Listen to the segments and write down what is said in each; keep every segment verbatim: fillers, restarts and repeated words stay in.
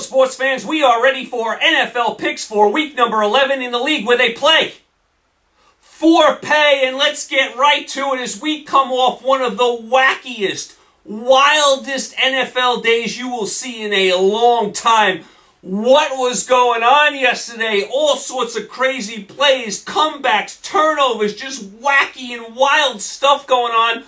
sports fans. We are ready for N F L picks for week number eleven in the league where they play for pay. And let's get right to it as we come off one of the wackiest, wildest N F L days you will see in a long time. What was going on yesterday? All sorts of crazy plays, comebacks, turnovers, just wacky and wild stuff going on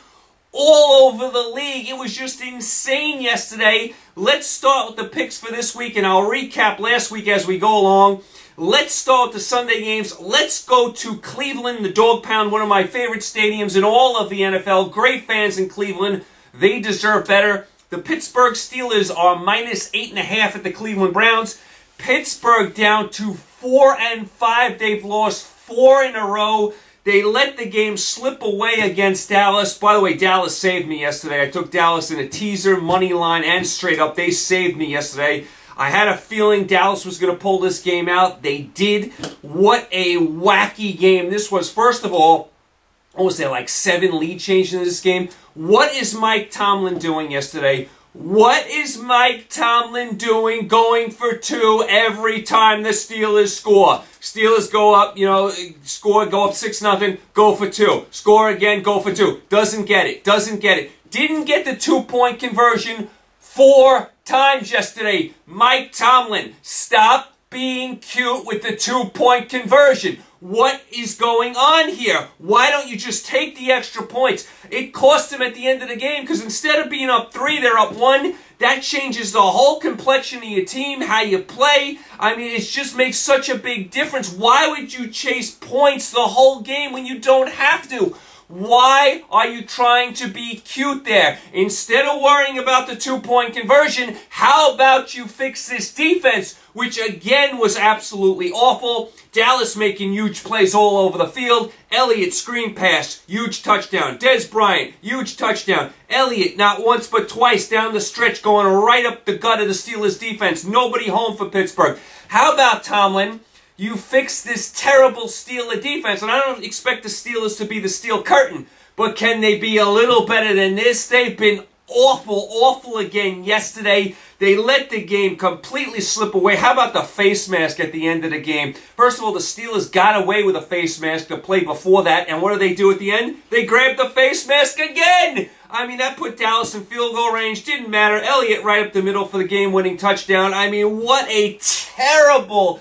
all over the league. It was just insane yesterday. Let's start with the picks for this week, and I'll recap last week as we go along. Let's start with the Sunday games. Let's go to Cleveland, the Dog Pound, one of my favorite stadiums in all of the N F L. Great fans in Cleveland. They deserve better. The Pittsburgh Steelers are minus eight and a half at the Cleveland Browns. Pittsburgh down to four and five. They've lost four in a row. They let the game slip away against Dallas. By the way, Dallas saved me yesterday. I took Dallas in a teaser, money line, and straight up. They saved me yesterday. I had a feeling Dallas was going to pull this game out. They did. What a wacky game this was. First of all, what was there, like seven lead changes in this game? What is Mike Tomlin doing yesterday? What is Mike Tomlin doing going for two every time the Steelers score? Steelers go up, you know, score, go up six nothing, go for two. Score again, go for two. Doesn't get it, doesn't get it. Didn't get the two-point conversion four times yesterday. Mike Tomlin, stop being cute with the two-point conversion. What is going on here? Why don't you just take the extra points? It cost them at the end of the game because instead of being up three, they're up one. That changes the whole complexion of your team, how you play. I mean, it just makes such a big difference. Why would you chase points the whole game when you don't have to? Why are you trying to be cute there? Instead of worrying about the two-point conversion, how about you fix this defense, which again was absolutely awful. Dallas making huge plays all over the field. Elliott screen pass, huge touchdown. Dez Bryant, huge touchdown. Elliott not once but twice down the stretch going right up the gut of the Steelers defense. Nobody home for Pittsburgh. How about Tomlin? You fix this terrible Steeler defense, and I don't expect the Steelers to be the steel curtain, but can they be a little better than this? They've been awful, awful again yesterday. They let the game completely slip away. How about the face mask at the end of the game? First of all, the Steelers got away with a face mask the play before that, and what do they do at the end? They grabbed the face mask again! I mean, that put Dallas in field goal range. Didn't matter. Elliott right up the middle for the game-winning touchdown. I mean, what a terrible,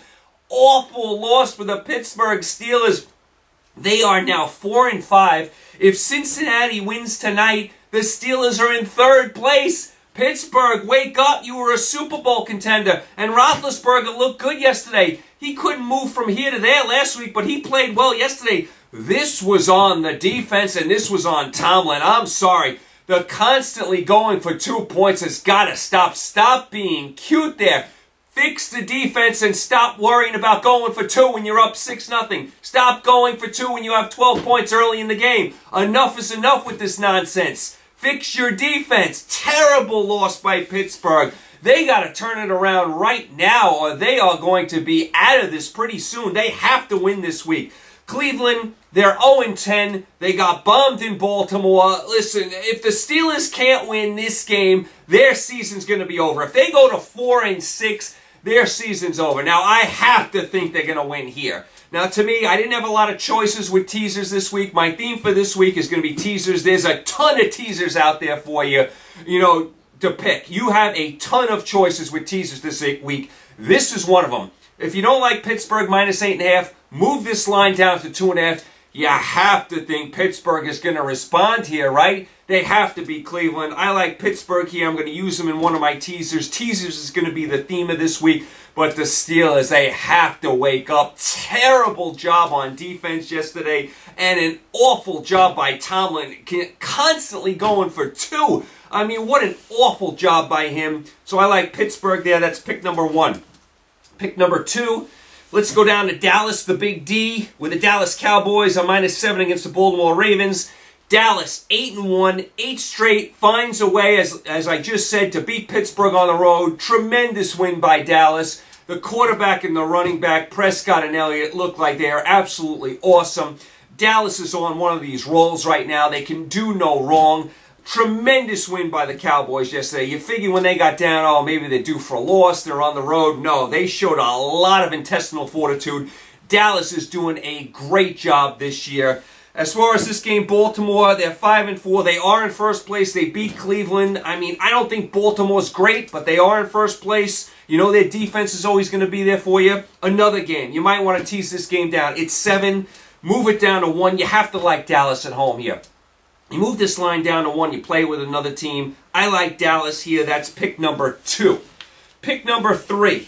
awful loss for the Pittsburgh Steelers. They are now four and five. If Cincinnati wins tonight, the Steelers are in third place. Pittsburgh, wake up. You were a Super Bowl contender. And Roethlisberger looked good yesterday. He couldn't move from here to there last week, but he played well yesterday. This was on the defense, and this was on Tomlin. I'm sorry. The constantly going for two points has got to stop. Stop being cute there. Fix the defense and stop worrying about going for two when you're up six nothing. Stop going for two when you have twelve points early in the game. Enough is enough with this nonsense. Fix your defense. Terrible loss by Pittsburgh. They got to turn it around right now or they are going to be out of this pretty soon. They have to win this week. Cleveland, they're oh and ten. They got bombed in Baltimore. Listen, if the Steelers can't win this game, their season's going to be over. If they go to four and six, their season's over. Now, I have to think they're going to win here. Now, to me, I didn't have a lot of choices with teasers this week. My theme for this week is going to be teasers. There's a ton of teasers out there for you, you know, to pick. You have a ton of choices with teasers this week. This is one of them. If you don't like Pittsburgh minus eight and a half, move this line down to two and a half. You have to think Pittsburgh is going to respond here, right? They have to beat Cleveland. I like Pittsburgh here. I'm going to use them in one of my teasers. Teasers is going to be the theme of this week. But the Steelers, they have to wake up. Terrible job on defense yesterday. And an awful job by Tomlin. Constantly going for two. I mean, what an awful job by him. So I like Pittsburgh there. That's pick number one. Pick number two. Let's go down to Dallas, the Big D, with the Dallas Cowboys on minus seven against the Baltimore Ravens. Dallas, eight and one, eight straight, finds a way, as, as I just said, to beat Pittsburgh on the road. Tremendous win by Dallas. The quarterback and the running back, Prescott and Elliott, look like they are absolutely awesome. Dallas is on one of these rolls right now. They can do no wrong. Tremendous win by the Cowboys yesterday. You figure when they got down, oh, maybe they're due for a loss, they're on the road. No, they showed a lot of intestinal fortitude. Dallas is doing a great job this year. As far as this game, Baltimore, they're five and four. They are in first place. They beat Cleveland. I mean, I don't think Baltimore's great, but they are in first place. You know their defense is always going to be there for you. Another game. You might want to tease this game down. It's seven. Move it down to one. You have to like Dallas at home here. You move this line down to one, you play with another team. I like Dallas here. That's pick number two. Pick number three.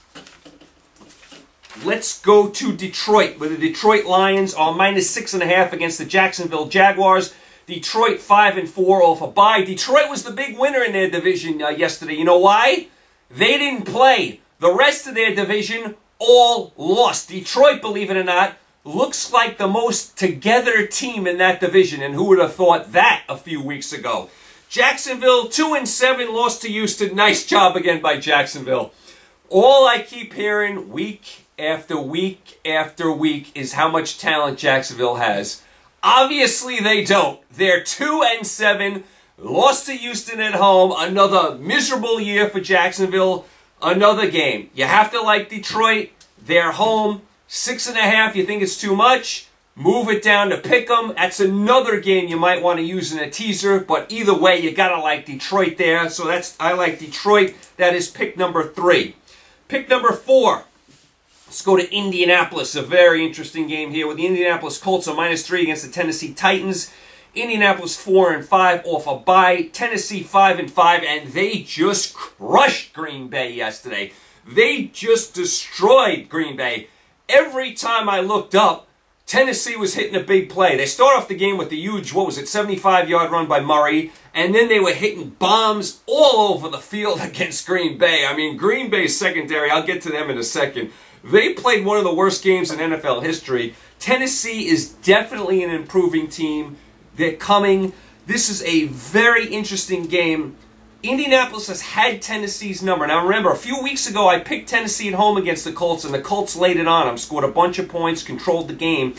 Let's go to Detroit, where the Detroit Lions are minus six and a half against the Jacksonville Jaguars. Detroit five and four off a bye. Detroit was the big winner in their division uh, yesterday. You know why? They didn't play. The rest of their division all lost. Detroit, believe it or not, looks like the most together team in that division, and who would have thought that a few weeks ago? Jacksonville, two and seven, lost to Houston. Nice job again by Jacksonville. All I keep hearing week after week after week is how much talent Jacksonville has. Obviously they don't. They're two and seven, lost to Houston at home. Another miserable year for Jacksonville. Another game. You have to like Detroit. They're home. Six and a half, you think it's too much? Move it down to pick 'em. That's another game you might want to use in a teaser, but either way, you gotta like Detroit there. So that's I like Detroit. That is pick number three. Pick number four. Let's go to Indianapolis. A very interesting game here with the Indianapolis Colts are minus three against the Tennessee Titans. Indianapolis four and five off a bye. Tennessee five and five, and they just crushed Green Bay yesterday. They just destroyed Green Bay. Every time I looked up, Tennessee was hitting a big play. They start off the game with the huge, what was it, seventy-five yard run by Murray, and then they were hitting bombs all over the field against Green Bay. I mean, Green Bay's secondary, I'll get to them in a second. They played one of the worst games in N F L history. Tennessee is definitely an improving team. They're coming. This is a very interesting game. Indianapolis has had Tennessee's number. Now remember, a few weeks ago I picked Tennessee at home against the Colts, and the Colts laid it on them, scored a bunch of points, controlled the game.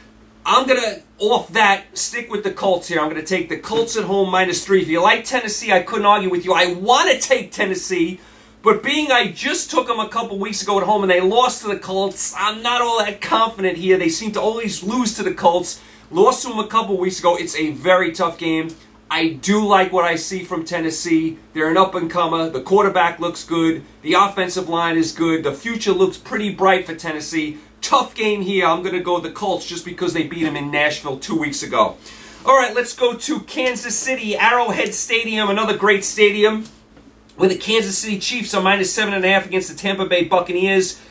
I'm going to, off that, stick with the Colts here. I'm going to take the Colts at home minus three. If you like Tennessee, I couldn't argue with you. I want to take Tennessee, but being I just took them a couple weeks ago at home and they lost to the Colts, I'm not all that confident here. They seem to always lose to the Colts. Lost to them a couple weeks ago. It's a very tough game. I do like what I see from Tennessee. They're an up-and-comer. The quarterback looks good. The offensive line is good. The future looks pretty bright for Tennessee. Tough game here. I'm going to go with the Colts just because they beat them in Nashville two weeks ago. All right, let's go to Kansas City, Arrowhead Stadium, another great stadium, where the Kansas City Chiefs are minus seven and a half against the Tampa Bay Buccaneers.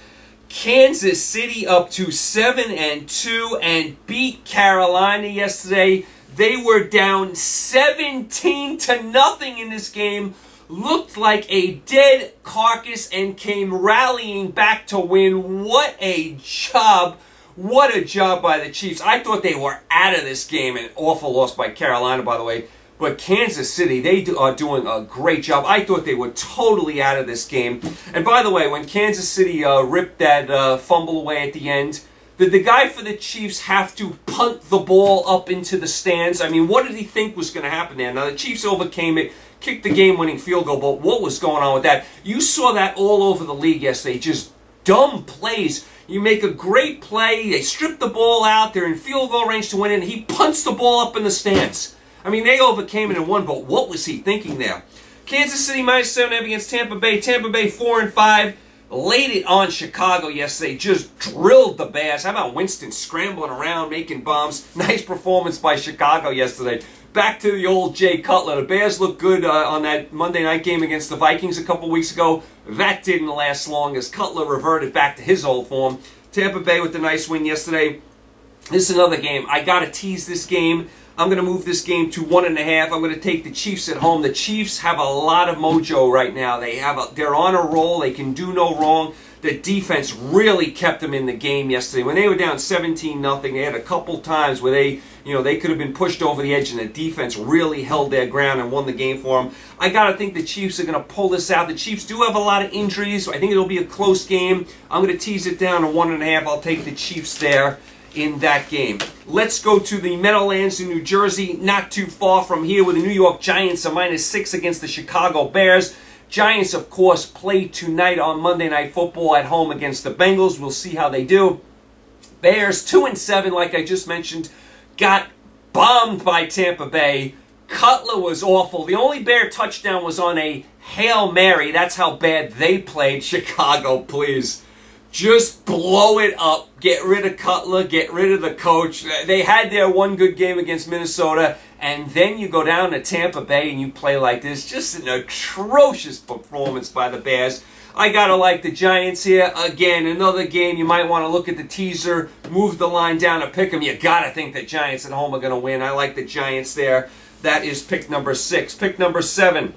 Kansas City up to seven and two and beat Carolina yesterday. They were down seventeen to nothing in this game. Looked like a dead carcass and came rallying back to win. What a job. What a job by the Chiefs. I thought they were out of this game. An awful loss by Carolina, by the way. But Kansas City, they do, are doing a great job. I thought they were totally out of this game. And by the way, when Kansas City uh, ripped that uh, fumble away at the end, did the guy for the Chiefs have to punt the ball up into the stands? I mean, what did he think was going to happen there? Now, the Chiefs overcame it, kicked the game-winning field goal, but what was going on with that? You saw that all over the league yesterday. Just dumb plays. You make a great play, they strip the ball out, they're in field goal range to win it, and he punts the ball up in the stands. I mean, they overcame it and won, but what was he thinking there? Kansas City minus seven against Tampa Bay. Tampa Bay four and five. Laid it on Chicago yesterday. Just drilled the Bears. How about Winston scrambling around, making bombs? Nice performance by Chicago yesterday. Back to the old Jay Cutler. The Bears looked good uh, on that Monday night game against the Vikings a couple weeks ago. That didn't last long as Cutler reverted back to his old form. Tampa Bay with the nice win yesterday. This is another game. I got to tease this game. I'm going to move this game to one and a half. I'm going to take the Chiefs at home. The Chiefs have a lot of mojo right now. They have a, they're on a roll. They can do no wrong. The defense really kept them in the game yesterday. When they were down seventeen nothing, they had a couple times where they, you know, they could have been pushed over the edge, and the defense really held their ground and won the game for them. I got to think the Chiefs are going to pull this out. The Chiefs do have a lot of injuries, so I think it'll be a close game. I'm going to tease it down to one and a half. I'll take the Chiefs there. in that game. Let's go to the Meadowlands in New Jersey, not too far from here, with the New York Giants a minus six against the Chicago Bears. Giants, of course, play tonight on Monday Night Football at home against the Bengals. We'll see how they do. Bears, two and seven, like I just mentioned, got bombed by Tampa Bay. Cutler was awful. The only Bear touchdown was on a Hail Mary. That's how bad they played. Chicago, please. Just blow it up. Get rid of Cutler. Get rid of the coach. They had their one good game against Minnesota, and then you go down to Tampa Bay and you play like this. Just an atrocious performance by the Bears. I gotta like the Giants here. Again, another game you might want to look at the teaser, move the line down to pick them. You gotta think the Giants at home are gonna win. I like the Giants there. That is pick number six. Pick number seven.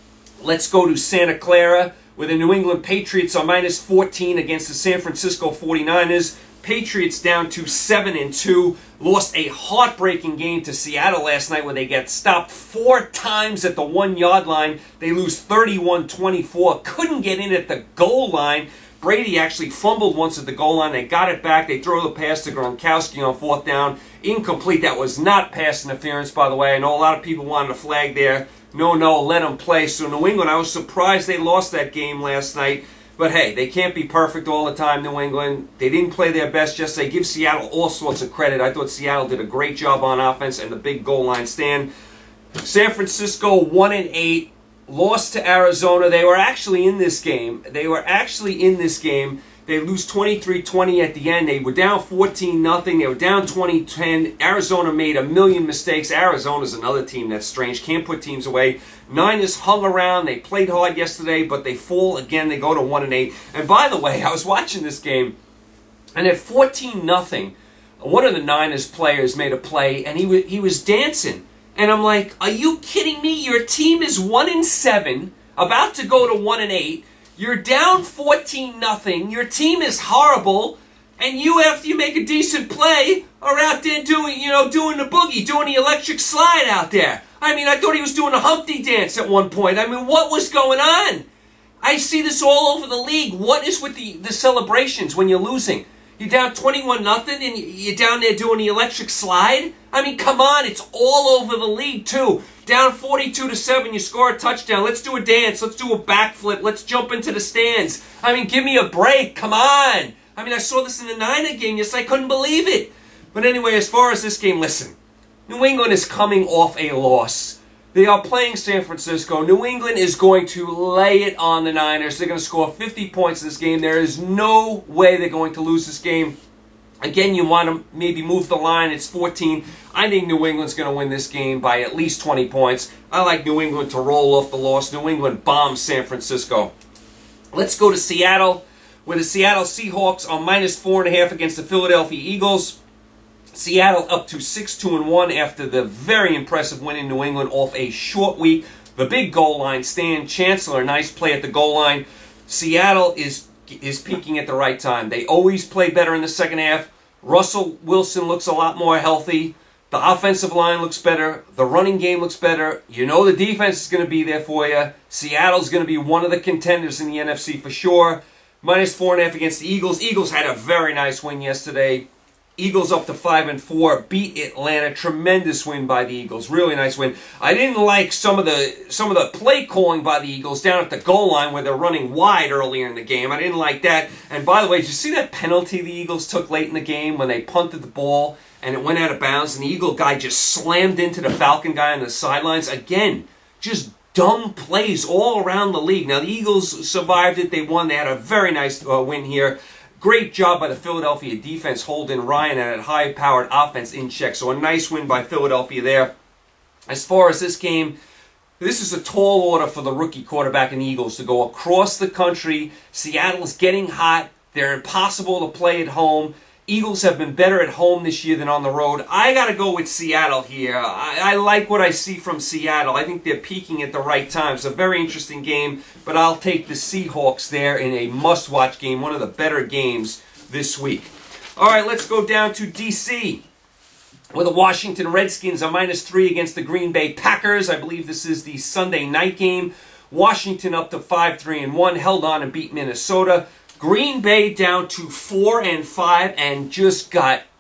Let's go to Santa Clara, where the New England Patriots are minus fourteen against the San Francisco forty-niners. Patriots down to seven and two. Lost a heartbreaking game to Seattle last night where they get stopped four times at the one-yard line. They lose thirty-one twenty-four. Couldn't get in at the goal line. Brady actually fumbled once at the goal line. They got it back. They throw the pass to Gronkowski on fourth down. Incomplete. That was not pass interference, by the way. I know a lot of people wanted a flag there. No, no, let them play. So New England, I was surprised they lost that game last night. But hey, they can't be perfect all the time, New England. They didn't play their best yesterday. Give Seattle all sorts of credit. I thought Seattle did a great job on offense and the big goal line stand. San Francisco, one and eight. Lost to Arizona. They were actually in this game. They were actually in this game. They lose twenty-three twenty at the end. They were down fourteen nothing. They were down twenty ten. Arizona made a million mistakes. Arizona's another team that's strange. Can't put teams away. Niners hung around. They played hard yesterday, but they fall again. They go to one and eight. And by the way, I was watching this game, and at fourteen nothing, one of the Niners players made a play, and he was, he was dancing. And I'm like, are you kidding me? Your team is one and seven, about to go to one and eight. You're down fourteen nothing. Your team is horrible, and you, after you make a decent play, are out there doing, you know, doing the boogie, doing the electric slide out there. I mean, I thought he was doing a Humpty dance at one point. I mean, what was going on? I see this all over the league. What is with the, the celebrations when you're losing? You're down twenty-one nothing, and you're down there doing the electric slide? I mean, come on, it's all over the league, too. Down forty-two to seven, you score a touchdown. Let's do a dance. Let's do a backflip. Let's jump into the stands. I mean, give me a break. Come on. I mean, I saw this in the Niner game. Yes, I couldn't believe it. But anyway, as far as this game, listen. New England is coming off a loss. They are playing San Francisco. New England is going to lay it on the Niners. They're going to score fifty points in this game. There is no way they're going to lose this game. Again, you want to maybe move the line. It's fourteen. I think New England's going to win this game by at least twenty points. I like New England to roll off the loss. New England bombs San Francisco. Let's go to Seattle, where the Seattle Seahawks are minus four and a half against the Philadelphia Eagles. Seattle up to six two and one after the very impressive win in New England off a short week. The big goal line stand. Chancellor, nice play at the goal line. Seattle is is peaking at the right time. They always play better in the second half. Russell Wilson looks a lot more healthy. The offensive line looks better. The running game looks better. You know the defense is going to be there for you. Seattle's going to be one of the contenders in the N F C for sure. Minus four and a half against the Eagles. Eagles had a very nice win yesterday. Eagles up to five and four, beat Atlanta. Tremendous win by the Eagles. Really nice win. I didn't like some of the some of the play calling by the Eagles down at the goal line where they're running wide earlier in the game. I didn't like that. And by the way, did you see that penalty the Eagles took late in the game when they punted the ball and it went out of bounds and the Eagle guy just slammed into the Falcon guy on the sidelines? Again, just dumb plays all around the league. Now, the Eagles survived it. They won. They had a very nice uh, win here. Great job by the Philadelphia defense holding Ryan and a high-powered offense in check. So a nice win by Philadelphia there. As far as this game, this is a tall order for the rookie quarterback in the Eagles to go across the country. Seattle's getting hot. They're impossible to play at home. Eagles have been better at home this year than on the road. I got to go with Seattle here. I, I like what I see from Seattle. I think they're peaking at the right time. It's a very interesting game, but I'll take the Seahawks there in a must-watch game, one of the better games this week. All right, let's go down to D C, where the Washington Redskins are minus three against the Green Bay Packers. I believe this is the Sunday night game. Washington up to five three and one, held on and beat Minnesota. Green Bay down to four and five and just got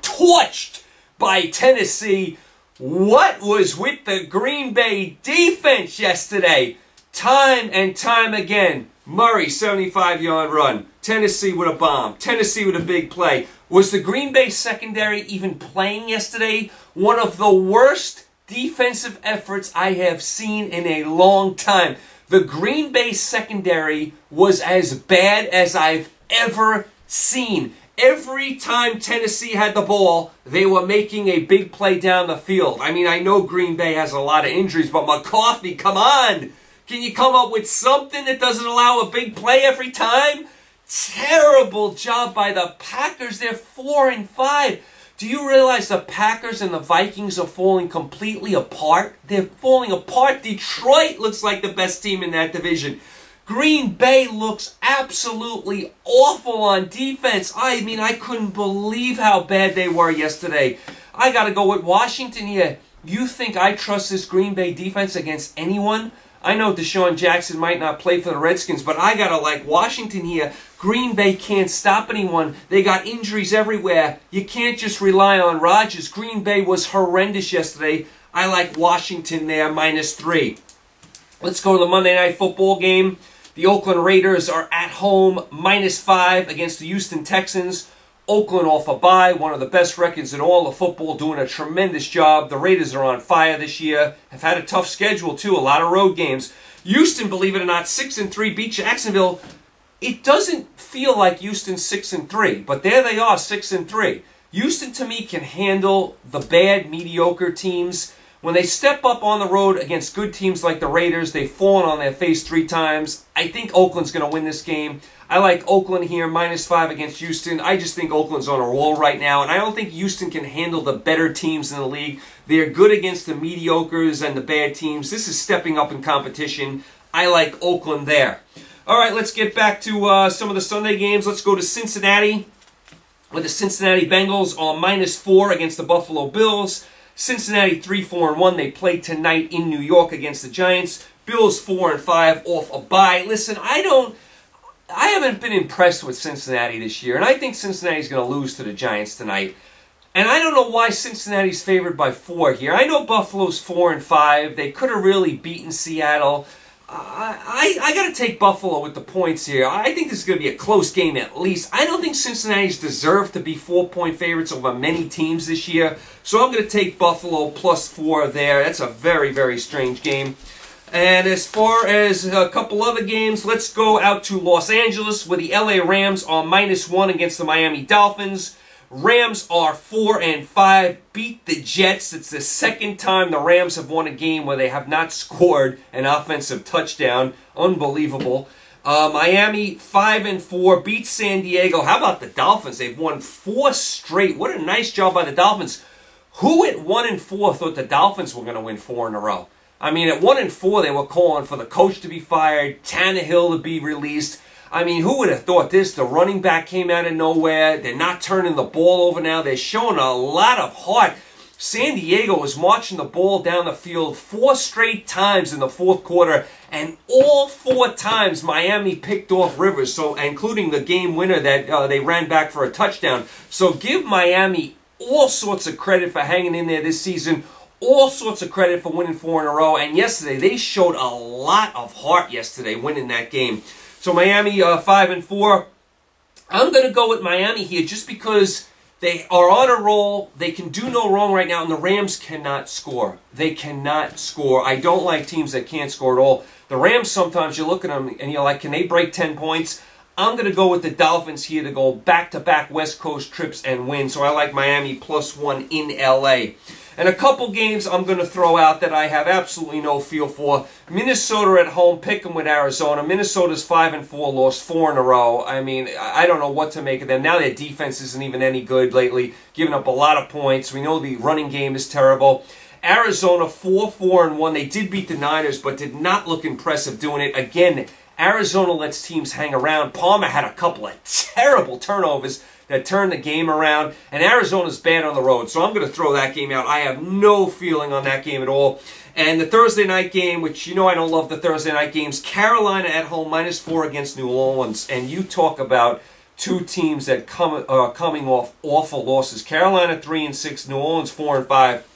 torched by Tennessee. What was with the Green Bay defense yesterday? Time and time again. Murray, seventy-five yard run. Tennessee with a bomb. Tennessee with a big play. Was the Green Bay secondary even playing yesterday? One of the worst defensive efforts I have seen in a long time. The Green Bay secondary was as bad as I've ever seen. Every time Tennessee had the ball, they were making a big play down the field. I mean, I know Green Bay has a lot of injuries, but McCarthy, come on! Can you come up with something that doesn't allow a big play every time? Terrible job by the Packers. They're four and five. Do you realize the Packers and the Vikings are falling completely apart? They're falling apart. Detroit looks like the best team in that division. Green Bay looks absolutely awful on defense. I mean, I couldn't believe how bad they were yesterday. I got to go with Washington here. You think I trust this Green Bay defense against anyone? I know Deshaun Jackson might not play for the Redskins, but I got to like Washington here. Green Bay can't stop anyone. They got injuries everywhere. You can't just rely on Rodgers. Green Bay was horrendous yesterday. I like Washington there, minus three. Let's go to the Monday Night Football game. The Oakland Raiders are at home, minus five against the Houston Texans. Oakland off a bye, one of the best records in all of football, doing a tremendous job. The Raiders are on fire this year. Have had a tough schedule, too, a lot of road games. Houston, believe it or not, six and three, beat Jacksonville. It doesn't feel like Houston's six and three, but there they are, six and three. Houston, to me, can handle the bad, mediocre teams. When they step up on the road against good teams like the Raiders, they've fallen on their face three times. I think Oakland's going to win this game. I like Oakland here, minus five against Houston. I just think Oakland's on a roll right now, and I don't think Houston can handle the better teams in the league. They're good against the mediocres and the bad teams. This is stepping up in competition. I like Oakland there. All right, let's get back to uh, some of the Sunday games. Let's go to Cincinnati, with the Cincinnati Bengals on minus four against the Buffalo Bills. Cincinnati three four and one. They play tonight in New York against the Giants. Bills four and five off a bye. Listen, I don't I haven't been impressed with Cincinnati this year, and I think Cincinnati's going to lose to the Giants tonight. And I don't know why Cincinnati's favored by four here. I know Buffalo's four and five. They could have really beaten Seattle. I, I, I got to take Buffalo with the points here. I think this is going to be a close game at least. I don't think Cincinnati's deserved to be four-point favorites over many teams this year. So I'm going to take Buffalo plus four there. That's a very, very strange game. And as far as a couple other games, let's go out to Los Angeles where the L A Rams are minus one against the Miami Dolphins. Rams are four and five, beat the Jets. It's the second time the Rams have won a game where they have not scored an offensive touchdown. Unbelievable. Uh, Miami five and four, beat San Diego. How about the Dolphins? They've won four straight. What a nice job by the Dolphins. Who at one and four thought the Dolphins were going to win four in a row? I mean, at one and four, they were calling for the coach to be fired, Tannehill to be released. I mean, who would have thought this? The running back came out of nowhere. They're not turning the ball over now. They're showing a lot of heart. San Diego was marching the ball down the field four straight times in the fourth quarter, and all four times Miami picked off Rivers, so including the game winner that uh, they ran back for a touchdown. So give Miami all sorts of credit for hanging in there this season. All sorts of credit for winning four in a row. And yesterday, they showed a lot of heart yesterday winning that game. So Miami, uh, five and four. I'm going to go with Miami here just because they are on a roll. They can do no wrong right now, and the Rams cannot score. They cannot score. I don't like teams that can't score at all. The Rams, sometimes you look at them and you're like, can they break ten points? I'm going to go with the Dolphins here to go back-to-back West Coast trips and win. So I like Miami plus one in L A. And a couple games I'm going to throw out that I have absolutely no feel for. Minnesota at home, pick them with Arizona. Minnesota's five and four, lost four in a row. I mean, I don't know what to make of them. Now their defense isn't even any good lately, giving up a lot of points. We know the running game is terrible. Arizona four four and one. They did beat the Niners, but did not look impressive doing it. Again, Arizona lets teams hang around. Palmer had a couple of terrible turnovers that turned the game around, and Arizona's bad on the road, so I'm going to throw that game out. I have no feeling on that game at all. And the Thursday night game, which you know I don't love the Thursday night games, Carolina at home, minus four against New Orleans, and you talk about Two teams that come are coming off awful losses. Carolina three and six, New Orleans four and five.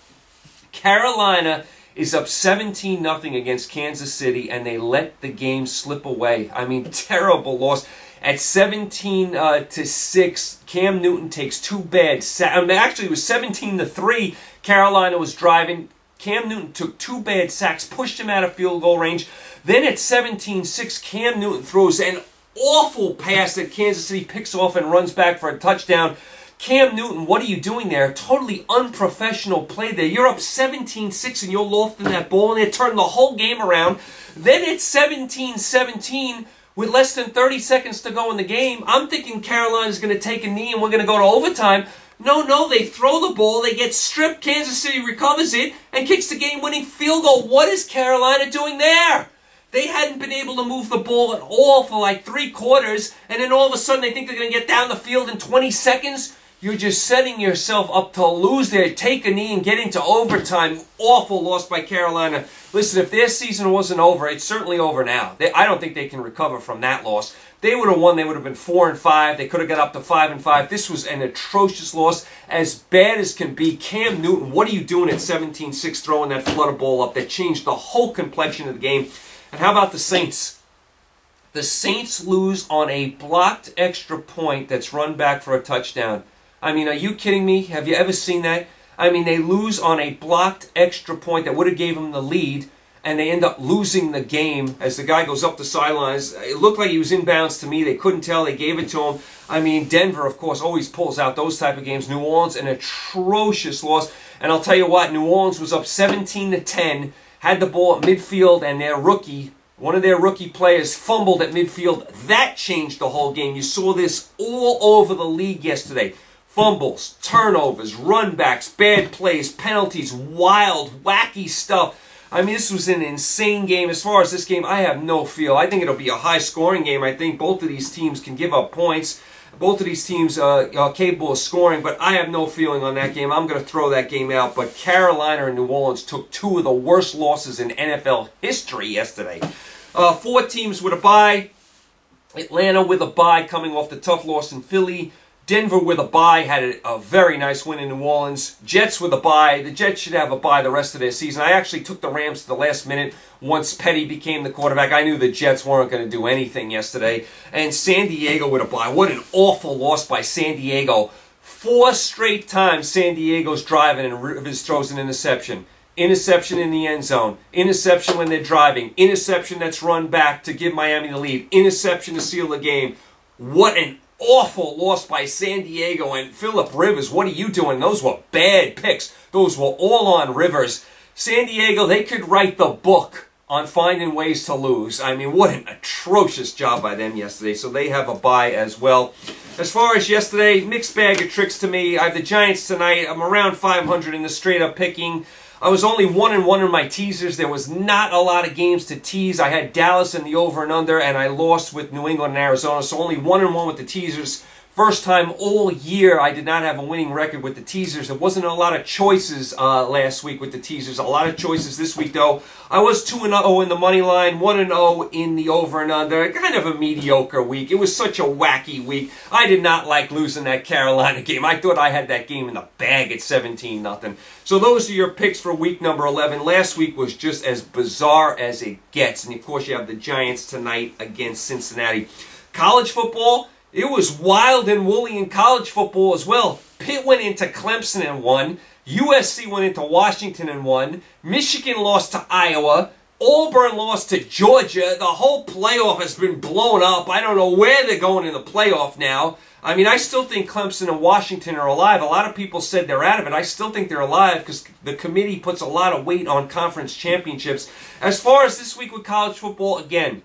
Carolina is up seventeen nothing against Kansas City, and they let the game slip away. I mean, terrible loss. At seventeen to six, Cam Newton takes two bad sacks. I mean, actually, it was seventeen to three. Carolina was driving. Cam Newton took two bad sacks, pushed him out of field goal range. Then at seventeen six, Cam Newton throws an awful pass that Kansas City picks off and runs back for a touchdown. Cam Newton, what are you doing there? Totally unprofessional play there. You're up seventeen six and you're lofting that ball, and they turn the whole game around. Then it's seventeen seventeen with less than thirty seconds to go in the game. I'm thinking Carolina's going to take a knee and we're going to go to overtime. No, no, they throw the ball, they get stripped, Kansas City recovers it, and kicks the game-winning field goal. What is Carolina doing there? They hadn't been able to move the ball at all for like three quarters, and then all of a sudden they think they're going to get down the field in twenty seconds. You're just setting yourself up to lose there. Take a knee and get into overtime. Awful loss by Carolina. Listen, if their season wasn't over, it's certainly over now. They, I don't think they can recover from that loss. They would have won. They would have been four and five. They could have got up to five and five. This was an atrocious loss, as bad as can be. Cam Newton, what are you doing at seventeen six throwing that flutter ball up that changed the whole complexion of the game? And how about the Saints? The Saints lose on a blocked extra point that's run back for a touchdown. I mean, are you kidding me? Have you ever seen that? I mean, they lose on a blocked extra point that would have gave them the lead, and they end up losing the game as the guy goes up the sidelines. It looked like he was inbounds to me. They couldn't tell. They gave it to him. I mean, Denver, of course, always pulls out those type of games. New Orleans, an atrocious loss. And I'll tell you what, New Orleans was up seventeen to ten. Had the ball at midfield, and their rookie, one of their rookie players, fumbled at midfield. That changed the whole game. You saw this all over the league yesterday. Fumbles, turnovers, runbacks, bad plays, penalties, wild, wacky stuff. I mean, this was an insane game. As far as this game, I have no feel. I think it'll be a high-scoring game. I think both of these teams can give up points. Both of these teams uh, are capable of scoring, but I have no feeling on that game. I'm going to throw that game out. But Carolina and New Orleans took two of the worst losses in N F L history yesterday. Uh, four teams with a bye. Atlanta with a bye coming off the tough loss in Philly. Denver with a bye had a, a very nice win in New Orleans. Jets with a bye. The Jets should have a bye the rest of their season. I actually took the Rams to the last minute once Petty became the quarterback. I knew the Jets weren't going to do anything yesterday. And San Diego with a bye. What an awful loss by San Diego. Four straight times San Diego's driving and Rivers throws an interception. Interception in the end zone. Interception when they're driving. Interception that's run back to give Miami the lead. Interception to seal the game. What an awful loss by San Diego. And Phillip Rivers, what are you doing? Those were bad picks. Those were all on Rivers. San Diego, they could write the book on finding ways to lose. I mean, what an atrocious job by them yesterday. So they have a bye as well. As far as yesterday, mixed bag of tricks to me. I have the Giants tonight. I'm around five hundred in the straight-up picking. I was only one and one in my teasers. There was not a lot of games to tease. I had Dallas in the over and under, and I lost with New England and Arizona. So only one and one with the teasers. First time all year I did not have a winning record with the teasers. There wasn't a lot of choices uh, last week with the teasers. A lot of choices this week, though. I was two and oh in the money line, one and oh in the over and under. Kind of a mediocre week. It was such a wacky week. I did not like losing that Carolina game. I thought I had that game in the bag at seventeen nothing. So those are your picks for week number eleven. Last week was just as bizarre as it gets. And, of course, you have the Giants tonight against Cincinnati. College football, it was wild and woolly in college football as well. Pitt went into Clemson and won. U S C went into Washington and won. Michigan lost to Iowa. Auburn lost to Georgia. The whole playoff has been blown up. I don't know where they're going in the playoff now. I mean, I still think Clemson and Washington are alive. A lot of people said they're out of it. I still think they're alive because the committee puts a lot of weight on conference championships. As far as this week with college football, again,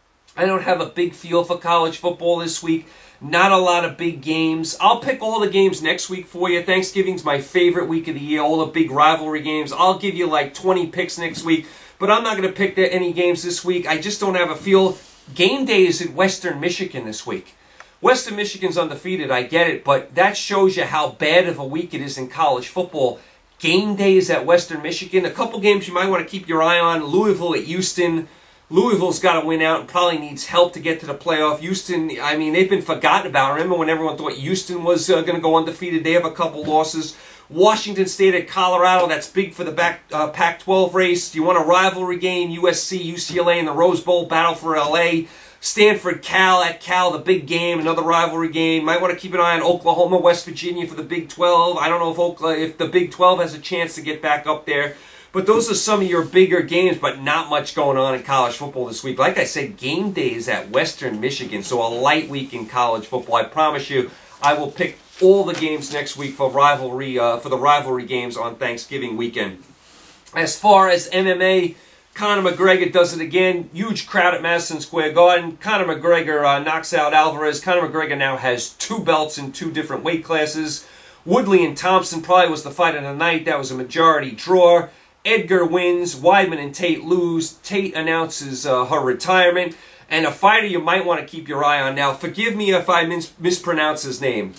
I don't have a big feel for college football this week. Not a lot of big games. I'll pick all the games next week for you. Thanksgiving's my favorite week of the year. All the big rivalry games. I'll give you like twenty picks next week. But I'm not going to pick any games this week. I just don't have a feel. Game day is at Western Michigan this week. Western Michigan's undefeated. I get it. But that shows you how bad of a week it is in college football. Game day is at Western Michigan. A couple games you might want to keep your eye on. Louisville at Houston. Louisville's got to win out and probably needs help to get to the playoff. Houston, I mean, they've been forgotten about. Remember when everyone thought Houston was uh, going to go undefeated? They have a couple losses. Washington State at Colorado, that's big for the back, uh, Pac twelve race. Do you want a rivalry game? U S C, U C L A in the Rose Bowl, battle for L A. Stanford, Cal at Cal, the big game, another rivalry game. Might want to keep an eye on Oklahoma, West Virginia for the Big twelve. I don't know if Oklahoma, if the Big twelve has a chance to get back up there. But those are some of your bigger games, but not much going on in college football this week. Like I said, game day is at Western Michigan, so a light week in college football. I promise you, I will pick all the games next week for rivalry uh, for the rivalry games on Thanksgiving weekend. As far as M M A, Conor McGregor does it again. Huge crowd at Madison Square Garden. Conor McGregor uh, knocks out Alvarez. Conor McGregor now has two belts in two different weight classes. Woodley and Thompson probably was the fight of the night. That was a majority draw. Edgar wins. Weidman and Tate lose. Tate announces uh, her retirement. And a fighter you might want to keep your eye on now. Forgive me if I mis mispronounce his name.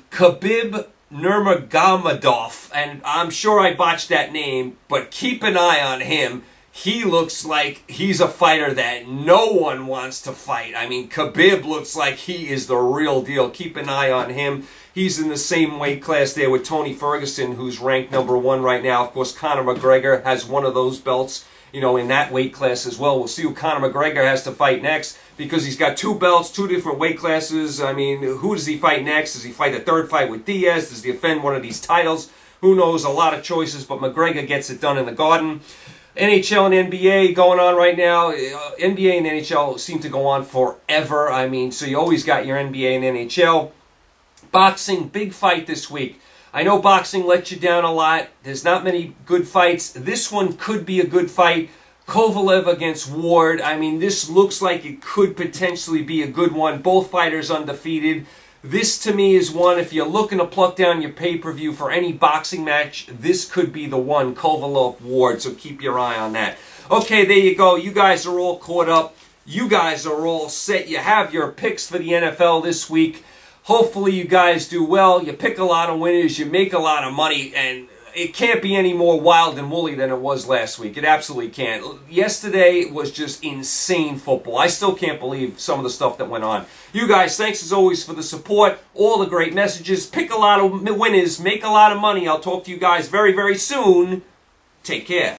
Khabib Nurmagomedov. And I'm sure I botched that name, but keep an eye on him. He looks like he's a fighter that no one wants to fight. I mean, Khabib looks like he is the real deal. Keep an eye on him. He's in the same weight class there with Tony Ferguson, who's ranked number one right now. Of course, Conor McGregor has one of those belts, you know, in that weight class as well. We'll see who Conor McGregor has to fight next because he's got two belts, two different weight classes. I mean, who does he fight next? Does he fight the third fight with Diaz? Does he defend one of these titles? Who knows? A lot of choices, but McGregor gets it done in the Garden. N H L and N B A going on right now. Uh, N B A and N H L seem to go on forever. I mean, so you always got your N B A and N H L. Boxing, big fight this week. I know boxing let you down a lot. There's not many good fights. This one could be a good fight. Kovalev against Ward. I mean, this looks like it could potentially be a good one. Both fighters undefeated. This, to me, is one, if you're looking to pluck down your pay-per-view for any boxing match, this could be the one, Kovalev-Ward, so keep your eye on that. Okay, there you go. You guys are all caught up. You guys are all set. You have your picks for the N F L this week. Hopefully you guys do well. You pick a lot of winners. You make a lot of money, and it can't be any more wild and woolly than it was last week. It absolutely can't. Yesterday was just insane football. I still can't believe some of the stuff that went on. You guys, thanks as always for the support, all the great messages. Pick a lot of winners, make a lot of money. I'll talk to you guys very, very soon. Take care.